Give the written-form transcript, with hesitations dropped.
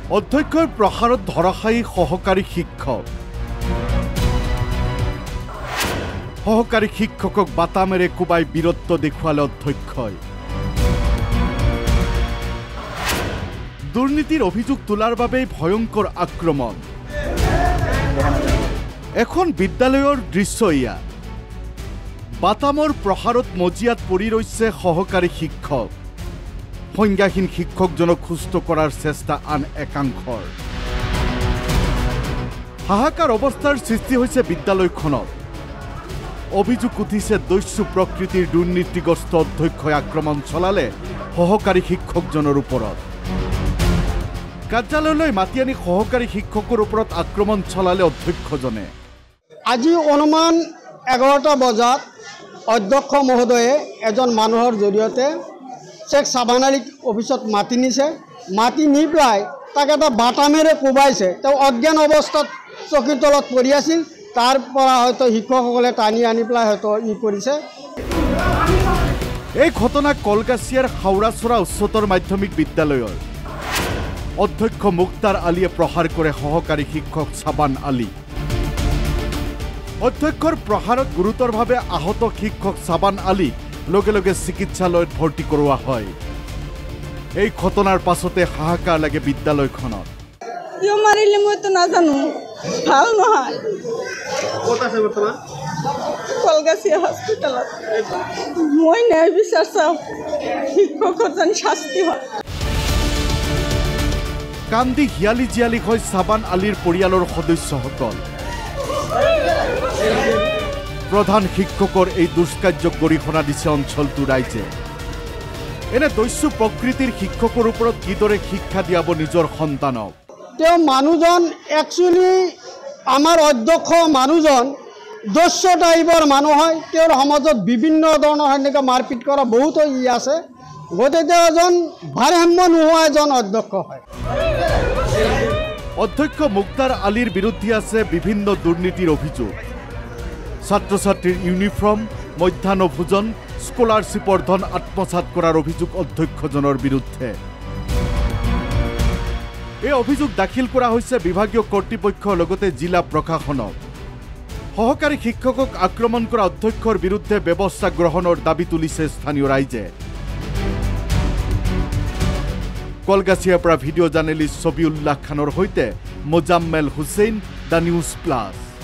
অধ্যক্ষৰ প্ৰহাৰত ধৰাশায়ী সহকাৰী শিক্ষক। সহকাৰী শিক্ষকক বাটামেৰে কোবাই বীৰত্ব দেখুৱালে অধ্যক্ষই। দুৰ্নীতিৰ অভিযোগ তোলাৰ বাবেই ভয়ংকৰ আক্ৰমণ। এখন বিদ্যালয়ৰ দৃশ্য ইয়া। বাটামৰ প্ৰহাৰত মজিয়াত পৰি ৰৈছে সহকাৰী শিক্ষক। সংজ্ঞাহীন শিক্ষকজনক সুস্থ কৰাৰ চেষ্টা আন একাংশৰ। হাহাকাৰ অৱস্থাৰ সৃষ্টি হৈছে বিদ্যালয়খনত। অভিযোগ উঠিছে দস্যু প্ৰকৃতিৰ দুৰ্নীতিগ্ৰস্ত অধ্যক্ষই আক্ৰমণ চলালে সহকাৰী শিক্ষকজনৰ ওপৰত। কাৰ্যালয়লৈ মাতি আনি সহকাৰী শিক্ষকৰ ওপৰত আক্ৰমণ চলালে অধ্যক্ষজনে। আজি অনুমান 11টা বজাত অধ্যক্ষ মহোদয়ে এজন মানুহৰ জৰিয়তে চেক সাবান আলীক অফিসত মাতি নিছে। মাতি নি পেলাই তাক এটা বাটামেৰে কোবাইছে। তেওঁ অজ্ঞান অৱস্থাত চকীৰ তলত পৰি আছিল। তাৰ পৰা হয়তো শিক্ষকসকলে টানি আনি পেলাই হয়তো কৰিছে। এই ঘটনা কলগাছিয়াৰ হাওৰাচৰা উচ্চতৰ মাধ্যমিক বিদ্যালয়ৰ। অধ্যক্ষ মুক্তাৰ আলীয়ে প্ৰহাৰ কৰে সহকাৰী শিক্ষক সাবান আলী। অধ্যক্ষৰ প্ৰহাৰত গুৰুতৰভাৱে আহত শিক্ষক সাবান আলী লগে লগে চিকিৎসালয়ত ভৰ্তি কৰোৱা হয়। এই ঘটনাৰ পাছতে হাহাকাৰ লাগে বিদ্যালয়খনত। কিয় মাৰিলে মইতো নাজানো, ভাল নহয়। ক'ত আছে বৰ্তমান? কলগাছিয়া হস্পিটেলত। মই ন্যায় বিচাৰ চাওঁ, শিক্ষকৰ যেন শাস্তি হয়। কান্দি হিয়ালি জিয়ালি হয় সাবান আলীৰ পৰিয়ালৰ সদস্যসকল। প্ৰধান শিক্ষকৰ এই দুষ্কাৰ্যক গৰিহণা দিছে অঞ্চলটোৰ ৰাইজে। এনে দস্যু প্ৰকৃতিৰ শিক্ষকৰ ওপৰত কিদৰে শিক্ষা দিয়াব নিজৰ সন্তানক? তেওঁ মানুহজন একচুৱেলি আমাৰ অধ্যক্ষ মানুহজন দস্য টাইপৰ মানুহ হয়। তেওঁৰ সমাজত বিভিন্ন ধৰণৰ সেনেকৈ মাৰপিট কৰা বহুতো আছে। গতিকে এজন ভাৰসাম্য নোহোৱা এজন অধ্যক্ষ হয়। অধ্যক্ষ মুক্তাৰ আলীৰ বিৰুদ্ধে আছে বিভিন্ন দুৰ্নীতিৰ অভিযোগ। ছাত্ৰ ছাত্ৰীৰ ইউনিফৰ্ম, মধ্যাহ্ন ভোজন, স্কলাৰশ্বিপৰ ধন আত্মসাৎ কৰাৰ অভিযোগ অধ্যক্ষজনৰ বিৰুদ্ধে। এই অভিযোগ দাখিল কৰা হৈছে বিভাগীয় কৰ্তৃপক্ষৰ লগতে জিলা প্ৰশাসনক। সহকাৰী শিক্ষকক আক্ৰমণ কৰা অধ্যক্ষৰ বিৰুদ্ধে ব্যৱস্থা গ্ৰহণৰ দাবী তুলিছে স্থানীয় ৰাইজে। কলগাছিয়াৰ পৰা ভিডিঅ' জাৰ্নেলিষ্ট ছবিউল্লাহ খানৰ সৈতে Mozammel Hussain, the news plus.